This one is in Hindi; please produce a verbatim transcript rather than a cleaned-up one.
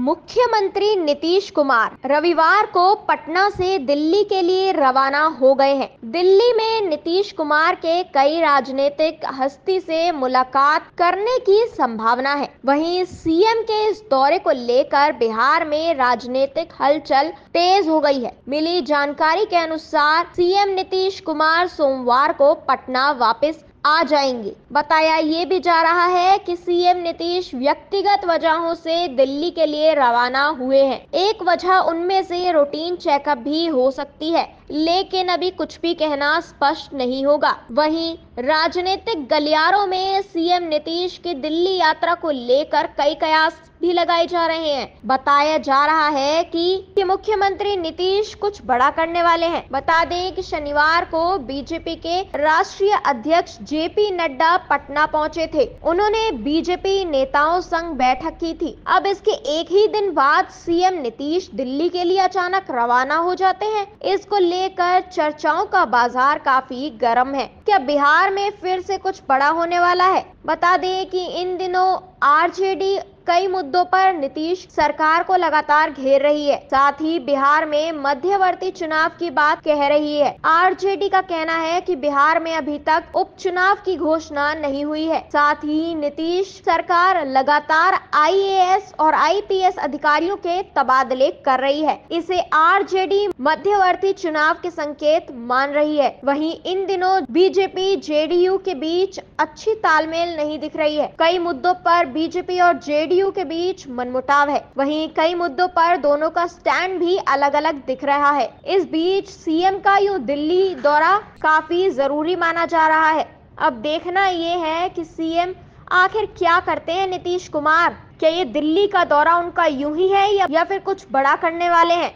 मुख्यमंत्री नीतीश कुमार रविवार को पटना से दिल्ली के लिए रवाना हो गए हैं। दिल्ली में नीतीश कुमार के कई राजनीतिक हस्ती से मुलाकात करने की संभावना है। वहीं सीएम के इस दौरे को लेकर बिहार में राजनीतिक हलचल तेज हो गई है। मिली जानकारी के अनुसार सीएम नीतीश कुमार सोमवार को पटना वापस आ जाएंगे। बताया ये भी जा रहा है कि सीएम नीतीश व्यक्तिगत वजहों से दिल्ली के लिए रवाना हुए हैं। एक वजह उनमें से रूटीन चेकअप भी हो सकती है, लेकिन अभी कुछ भी कहना स्पष्ट नहीं होगा। वहीं राजनीतिक गलियारों में सीएम नीतीश की दिल्ली यात्रा को लेकर कई कयास भी लगाए जा रहे हैं। बताया जा रहा है कि, कि मुख्यमंत्री नीतीश कुछ बड़ा करने वाले हैं। बता दें कि शनिवार को बीजेपी के राष्ट्रीय अध्यक्ष जेपी नड्डा पटना पहुंचे थे। उन्होंने बीजेपी नेताओं संग बैठक की थी। अब इसके एक ही दिन बाद सीएम नीतीश दिल्ली के लिए अचानक रवाना हो जाते हैं। इसको लेकर चर्चाओं का बाजार काफी गर्म है। क्या बिहार में फिर से कुछ बड़ा होने वाला है? बता दें कि इन दिनों आरजेडी कई मुद्दों पर नीतीश सरकार को लगातार घेर रही है। साथ ही बिहार में मध्यवर्ती चुनाव की बात कह रही है। आरजेडी का कहना है कि बिहार में अभी तक उपचुनाव की घोषणा नहीं हुई है। साथ ही नीतीश सरकार लगातार आईएएस और आईपीएस अधिकारियों के तबादले कर रही है। इसे आरजेडी मध्यवर्ती चुनाव के संकेत मान रही है। वहीं इन दिनों बीजेपी जेडीयू के बीच अच्छी तालमेल नहीं दिख रही है। कई मुद्दों पर बीजेपी और जेडीयू के बीच मनमुटाव है। वहीं कई मुद्दों पर दोनों का स्टैंड भी अलग अलग दिख रहा है। इस बीच सीएम का यूं दिल्ली दौरा काफी जरूरी माना जा रहा है। अब देखना ये है कि सीएम आखिर क्या करते हैं नीतीश कुमार। क्या ये दिल्ली का दौरा उनका यूं ही है या, या फिर कुछ बड़ा करने वाले हैं?